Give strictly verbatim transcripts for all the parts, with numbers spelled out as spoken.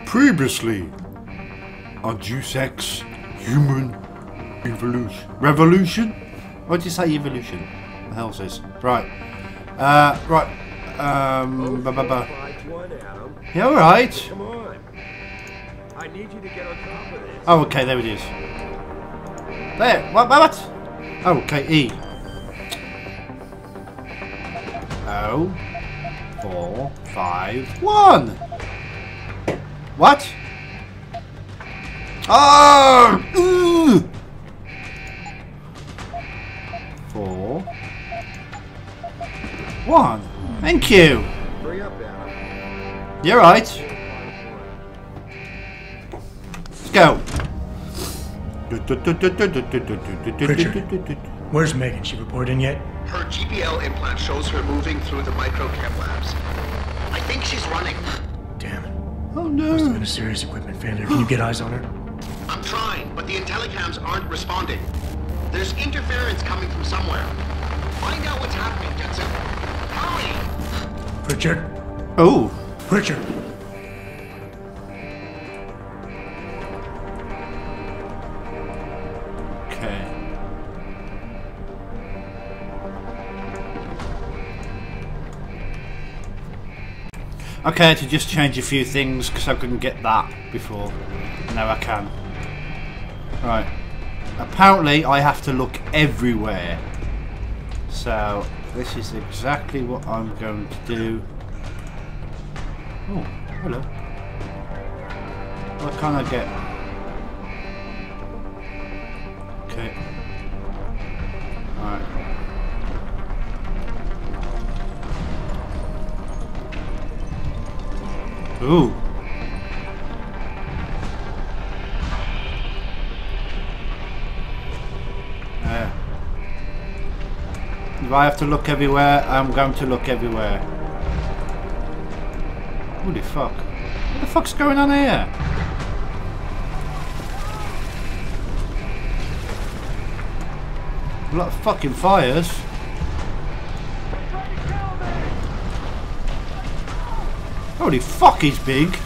Previously on Deus Ex Human Evolution. Revolution? Why did you say evolution? What the hell's this? Right. Uh, right. Um, ba ba ba. Yeah, alright. Come on. I need you to get on top of this. Oh, okay, there it is. There. What? What? Oh, okay, E. Oh. Four. Five. One. What? Oh! Ooh. Four. One. Thank you. Hurry up, Adam. You're right. Let's go. Pritchard, where's Megan? She report in yet? Her G P L implant shows her moving through the microchem labs. I think she's running. Damn it. Oh Must have no. been a serious equipment failure. Can you get eyes on her? I'm trying, but the intellicams aren't responding. There's interference coming from somewhere. Find out what's happening, Jensen. Hurry! Pritchard? Oh. Pritchard! Okay. Okay, I had to just change a few things because I couldn't get that before. Now I can. Right. Apparently I have to look everywhere. So this is exactly what I'm going to do. Oh, hello. What can I get? Okay. Alright. Ooh. Yeah. If I have to look everywhere, I'm going to look everywhere. Holy fuck. What the fuck's going on here? A lot of fucking fires. Holy fuck, he's big.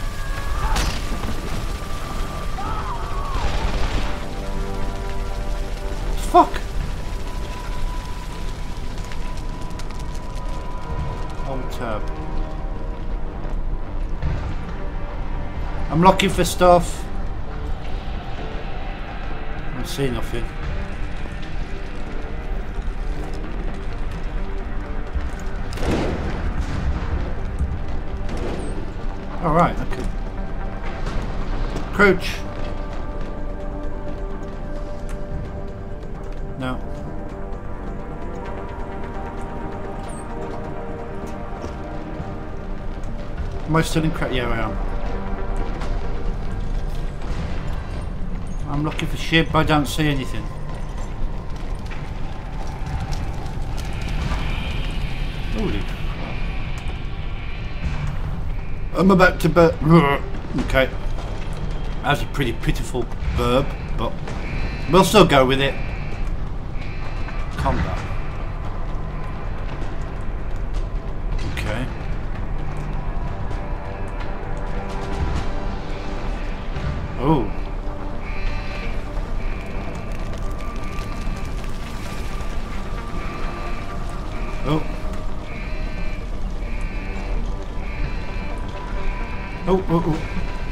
Fuck. Hold tab. I'm looking for stuff. I don't see nothing. All right, okay. Crouch. No. Am I still in crouch? Yeah, I am. I'm looking for shit, but I don't see anything. Holy. I'm about to burp. Okay. That's a pretty pitiful burp, but we'll still go with it. Combat. Okay. Oh. Oh. Oh, oh, oh.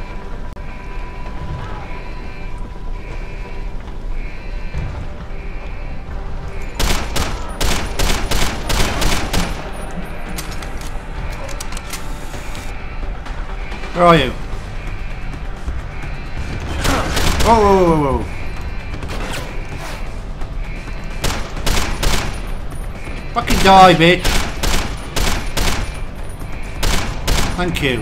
Where are you? Whoa, whoa, whoa, whoa. Fucking die, bitch. Thank you.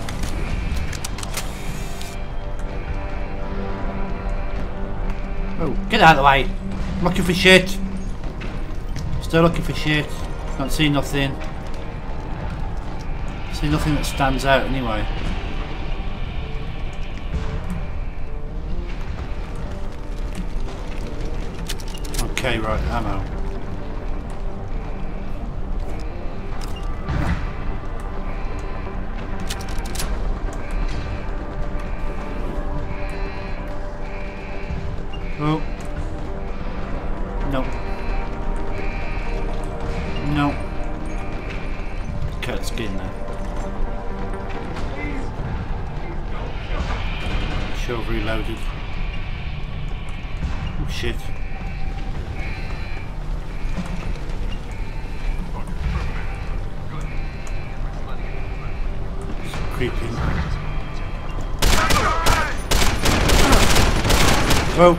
Oh, get out of the way. I'm looking for shit. Still looking for shit. Can't see nothing. See nothing that stands out anyway. Okay, right, ammo. No. No. Okay, let's get in there. Sure, I've reloaded. Oh shit. It's creeping. Whoa.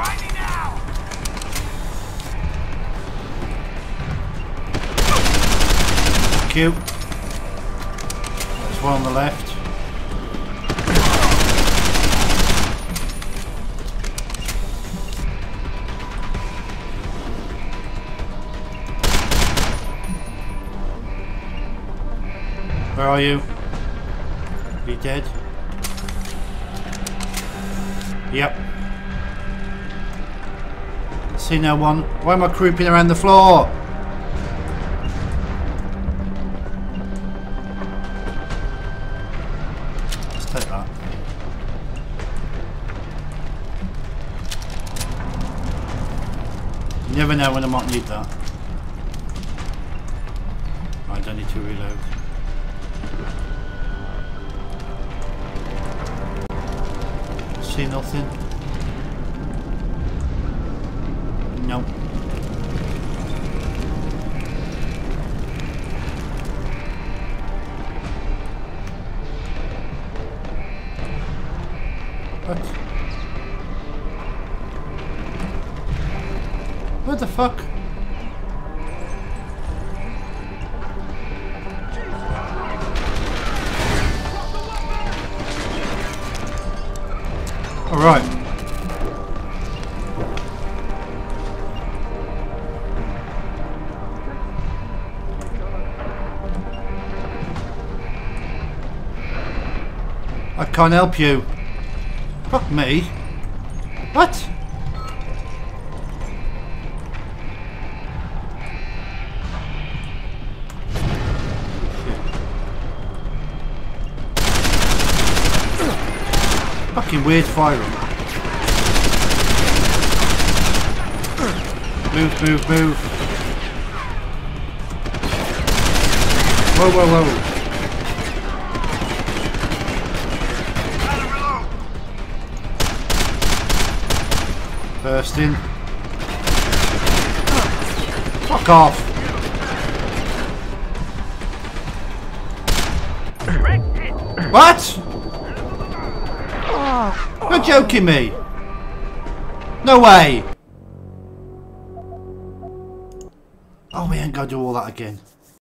Cute. There's one on the left. Where are you? Are you dead? Yep. See no one. Why am I creeping around the floor? Let's take that. You never know when I might need that. I don't need to reload. See nothing. No. What? What the fuck? All right. I can't help you. Fuck me. What? Fucking weird firing. Move, move, move. Whoa, whoa, whoa. Bursting. Fuck off. What? You're joking me. No way. Oh, we ain't gotta do all that again.